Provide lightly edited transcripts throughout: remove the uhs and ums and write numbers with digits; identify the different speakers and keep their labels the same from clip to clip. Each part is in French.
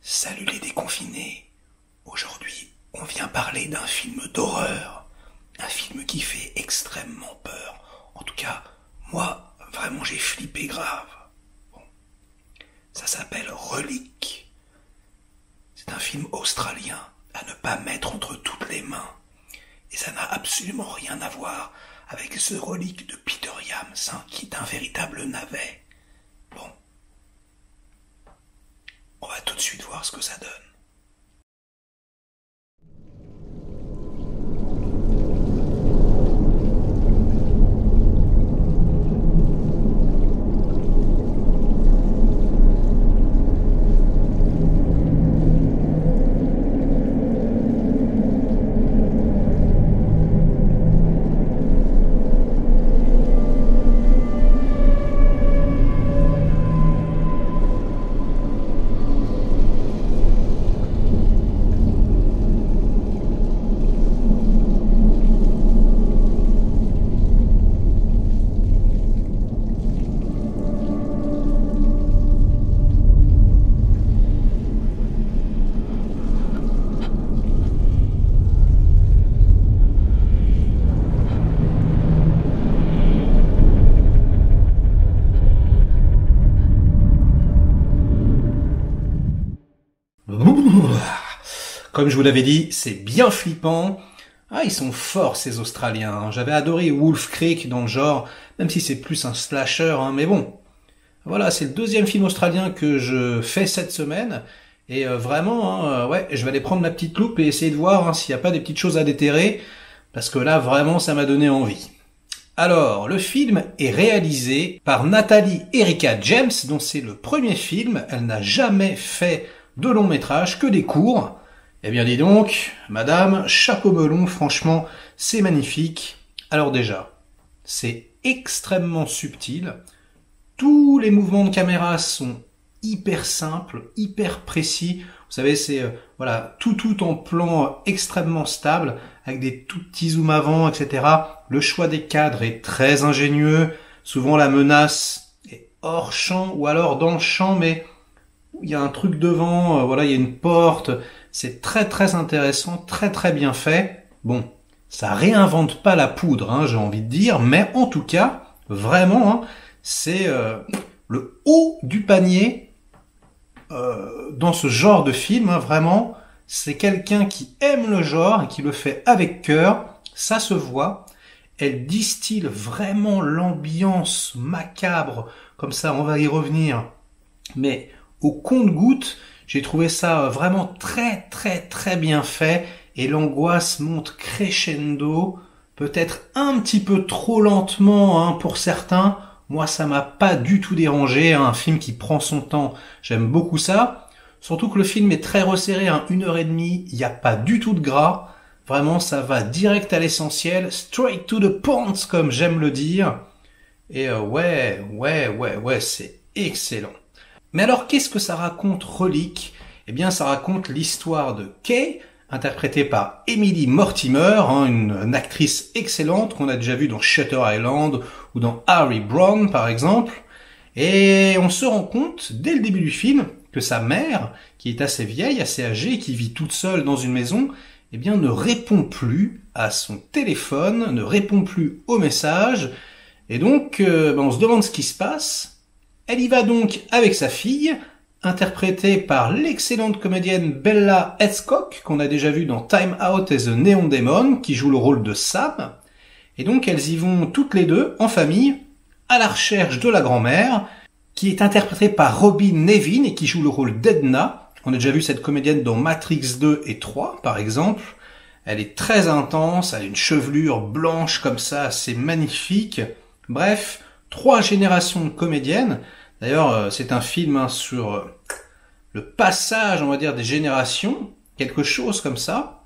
Speaker 1: Salut les déconfinés. Aujourd'hui, on vient parler d'un film d'horreur. Un film qui fait extrêmement peur. En tout cas, moi, vraiment j'ai flippé grave. Bon. Ça s'appelle Relique. C'est un film australien à ne pas mettre entre toutes les mains. Et ça n'a absolument rien à voir avec ce Relique de Peter Yams, qui est un véritable navet. Bon. On va tout de suite voir ce que ça donne. Comme je vous l'avais dit, c'est bien flippant. Ah, ils sont forts ces Australiens. J'avais adoré Wolf Creek dans le genre, même si c'est plus un slasher, mais bon. Voilà, c'est le deuxième film australien que je fais cette semaine. Et vraiment, ouais, je vais aller prendre ma petite loupe et essayer de voir s'il n'y a pas des petites choses à déterrer. Parce que là, vraiment, ça m'a donné envie. Alors, le film est réalisé par Natalie Erika James, dont c'est le premier film. Elle n'a jamais fait de long métrage, que des courts. Eh bien dis donc, madame, chapeau melon, franchement, c'est magnifique. Alors déjà, c'est extrêmement subtil. Tous les mouvements de caméra sont hyper simples, hyper précis. Vous savez, c'est voilà, tout en plan extrêmement stable, avec des tout petits zooms avant, etc. Le choix des cadres est très ingénieux. Souvent la menace est hors champ, ou alors dans le champ, mais il y a un truc devant, voilà, il y a une porte. C'est très très intéressant, très très bien fait. Bon, ça réinvente pas la poudre, j'ai envie de dire, mais en tout cas, vraiment, c'est le haut du panier dans ce genre de film. Vraiment, c'est quelqu'un qui aime le genre et qui le fait avec cœur. Ça se voit. Elle distille vraiment l'ambiance macabre, comme ça, on va y revenir. Mais au compte-gouttes, j'ai trouvé ça vraiment très très très bien fait et l'angoisse monte crescendo, peut-être un petit peu trop lentement pour certains. Moi, ça m'a pas du tout dérangé, un film qui prend son temps, j'aime beaucoup ça. Surtout que le film est très resserré, 1h30, il n'y a pas du tout de gras. Vraiment, ça va direct à l'essentiel, straight to the point, comme j'aime le dire. Et ouais, c'est excellent. Mais alors, qu'est-ce que ça raconte, Relique ? Eh bien, ça raconte l'histoire de Kay, interprétée par Emily Mortimer, une actrice excellente qu'on a déjà vue dans Shutter Island ou dans Harry Brown, par exemple. Et on se rend compte, dès le début du film, que sa mère, qui est assez vieille, assez âgée, qui vit toute seule dans une maison, eh bien, ne répond plus à son téléphone, ne répond plus aux messages. Et donc, on se demande ce qui se passe. Elle y va donc avec sa fille, interprétée par l'excellente comédienne Bella Heathcock, qu'on a déjà vue dans Time Out et The Neon Demon, qui joue le rôle de Sam. Et donc elles y vont toutes les deux, en famille, à la recherche de la grand-mère, qui est interprétée par Robin Nevin et qui joue le rôle d'Edna. On a déjà vu cette comédienne dans Matrix 2 et 3, par exemple. Elle est très intense, elle a une chevelure blanche comme ça, c'est magnifique. Bref, 3 générations de comédiennes. D'ailleurs, c'est un film sur le passage, on va dire, des générations, quelque chose comme ça.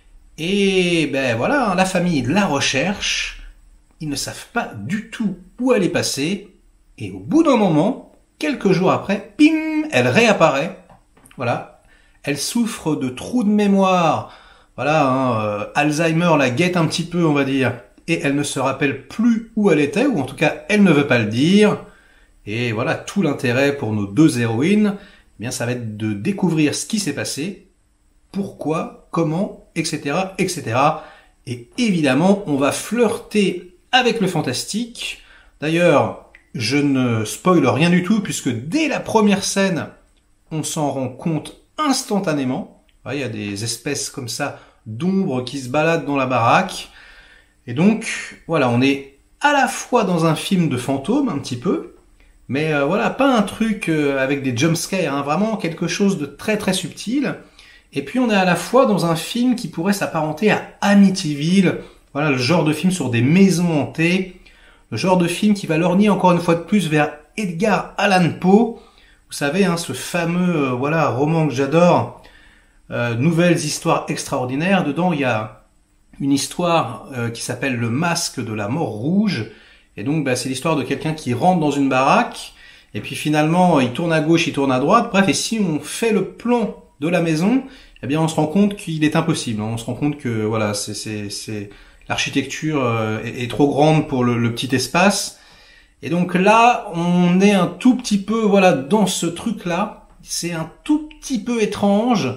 Speaker 1: Et ben voilà, la famille la recherche. Ils ne savent pas du tout où elle est passée. Et au bout d'un moment, quelques jours après, pim, elle réapparaît. Voilà, elle souffre de trous de mémoire. Voilà, Alzheimer la guette un petit peu, on va dire. Et elle ne se rappelle plus où elle était, ou en tout cas, elle ne veut pas le dire. Et voilà tout l'intérêt pour nos deux héroïnes, eh bien ça va être de découvrir ce qui s'est passé, pourquoi, comment, etc., etc. Et évidemment, on va flirter avec le fantastique. D'ailleurs, je ne spoile rien du tout, puisque dès la première scène, on s'en rend compte instantanément. Il y a des espèces comme ça d'ombres qui se baladent dans la baraque. Et donc, voilà, on est à la fois dans un film de fantômes, un petit peu, mais voilà, pas un truc avec des jumpscares, hein, vraiment quelque chose de très très subtil. Et puis on est à la fois dans un film qui pourrait s'apparenter à Amityville, voilà, le genre de film sur des maisons hantées, le genre de film qui va lorgner encore une fois de plus vers Edgar Allan Poe, vous savez, hein, ce fameux voilà roman que j'adore, Nouvelles histoires extraordinaires. Dedans il y a une histoire qui s'appelle Le Masque de la Mort Rouge, et donc c'est l'histoire de quelqu'un qui rentre dans une baraque, et puis finalement il tourne à gauche, il tourne à droite, bref, et si on fait le plan de la maison, eh bien on se rend compte qu'il est impossible. On se rend compte que voilà, c'est l'architecture est trop grande pour le petit espace. Et donc là, on est un tout petit peu voilà dans ce truc-là. C'est un tout petit peu étrange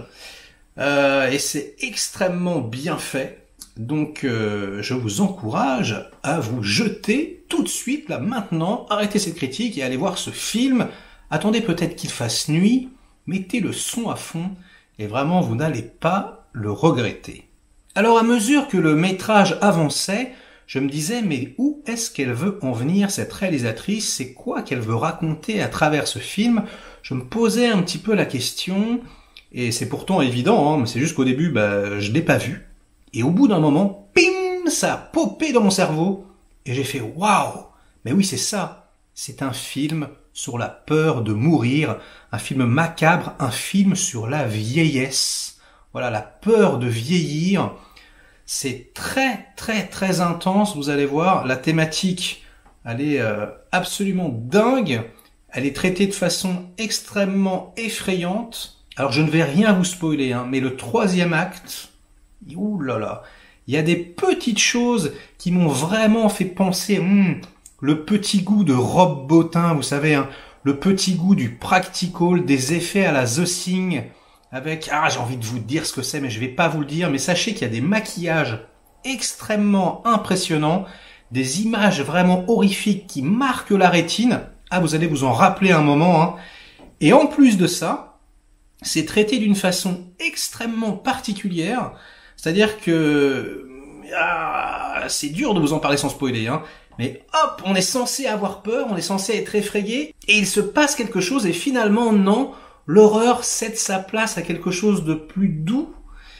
Speaker 1: et c'est extrêmement bien fait. Donc je vous encourage à vous jeter tout de suite là maintenant. Arrêtez cette critique et allez voir ce film. Attendez peut-être qu'il fasse nuit. Mettez le son à fond et vraiment vous n'allez pas le regretter. Alors à mesure que le métrage avançait, je me disais mais où est-ce qu'elle veut en venir cette réalisatrice? C'est quoi qu'elle veut raconter à travers ce film? Je me posais un petit peu la question et c'est pourtant évident, hein, mais c'est juste qu'au début je l'ai pas vu. Et au bout d'un moment, pim, ça a popé dans mon cerveau et j'ai fait waouh, mais oui c'est ça, c'est un film sur la peur de mourir, un film macabre, un film sur la vieillesse. Voilà, la peur de vieillir. C'est très très très intense, vous allez voir. La thématique, elle est absolument dingue. Elle est traitée de façon extrêmement effrayante. Alors je ne vais rien vous spoiler, hein, mais le troisième acte, ouh là là, il y a des petites choses qui m'ont vraiment fait penser... le petit goût de Rob Bottin, vous savez, hein, le petit goût du practical, des effets à la The Thing, avec, j'ai envie de vous dire ce que c'est, mais je vais pas vous le dire, mais sachez qu'il y a des maquillages extrêmement impressionnants, des images vraiment horrifiques qui marquent la rétine. Vous allez vous en rappeler un moment, hein. Et en plus de ça, c'est traité d'une façon extrêmement particulière, c'est-à-dire que, c'est dur de vous en parler sans spoiler, hein. Mais hop, on est censé avoir peur, on est censé être effrayé, et il se passe quelque chose, et finalement, non, l'horreur cède sa place à quelque chose de plus doux.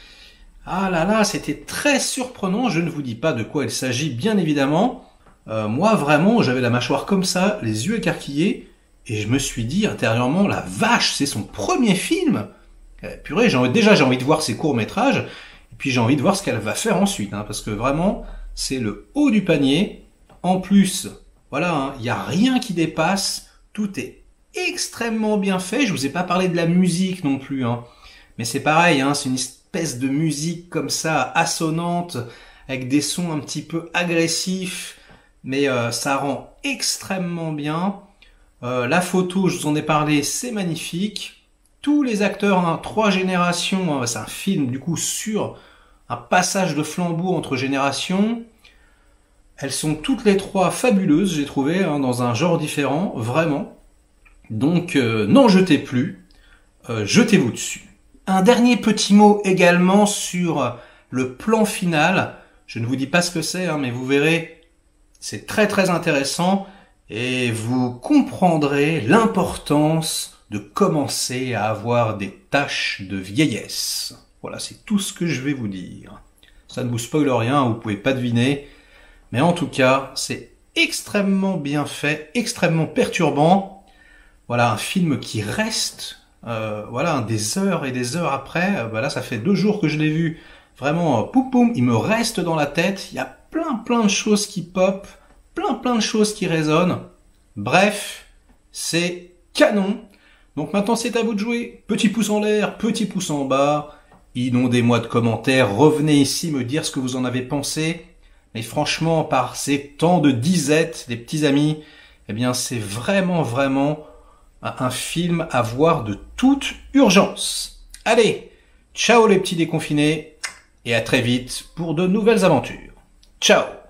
Speaker 1: Ah là là, c'était très surprenant, je ne vous dis pas de quoi il s'agit, bien évidemment. Moi, vraiment, j'avais la mâchoire comme ça, les yeux écarquillés, et je me suis dit intérieurement, la vache, c'est son premier film. Purée, j'ai envie de voir ses courts-métrages, et puis j'ai envie de voir ce qu'elle va faire ensuite, hein, parce que vraiment, c'est le haut du panier. En plus, voilà, hein, il n'y a rien qui dépasse, tout est extrêmement bien fait. Je vous ai pas parlé de la musique non plus, hein, mais c'est pareil, hein, c'est une espèce de musique comme ça, assonante, avec des sons un petit peu agressifs, mais ça rend extrêmement bien. La photo, je vous en ai parlé, c'est magnifique. Tous les acteurs, hein, 3 générations, hein, c'est un film du coup sur un passage de flambeau entre générations. Elles sont toutes les 3 fabuleuses, j'ai trouvé, hein, dans un genre différent, vraiment. Donc, n'en jetez plus, jetez-vous dessus. Un dernier petit mot également sur le plan final. Je ne vous dis pas ce que c'est, hein, mais vous verrez, c'est très très intéressant et vous comprendrez l'importance de commencer à avoir des taches de vieillesse. Voilà, c'est tout ce que je vais vous dire. Ça ne vous spoile rien, vous pouvez pas deviner. Mais en tout cas, c'est extrêmement bien fait, extrêmement perturbant. Voilà, un film qui reste, voilà, des heures et des heures après. Là, ça fait 2 jours que je l'ai vu. Vraiment, poum poum, il me reste dans la tête. Il y a plein de choses qui pop, plein de choses qui résonnent. Bref, c'est canon. Donc maintenant, c'est à vous de jouer. Petit pouce en l'air, petit pouce en bas. Inondez-moi de commentaires. Revenez ici me dire ce que vous en avez pensé. Mais franchement, par ces temps de disette, les petits amis, eh bien, c'est vraiment Un film à voir de toute urgence. Allez, ciao les petits déconfinés, et à très vite pour de nouvelles aventures. Ciao!